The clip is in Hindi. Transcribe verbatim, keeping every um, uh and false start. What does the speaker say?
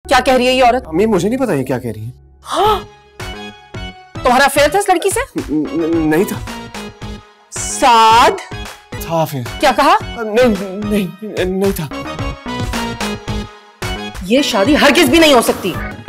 क्या कह रही है ये औरत? अम्मी मुझे नहीं पता ये क्या कह रही है। हाँ? तुम्हारा अफेयर था इस लड़की से? नहीं था। साद था फिर। क्या कहा? नहीं नहीं नहीं था। ये शादी हरगिज भी नहीं हो सकती।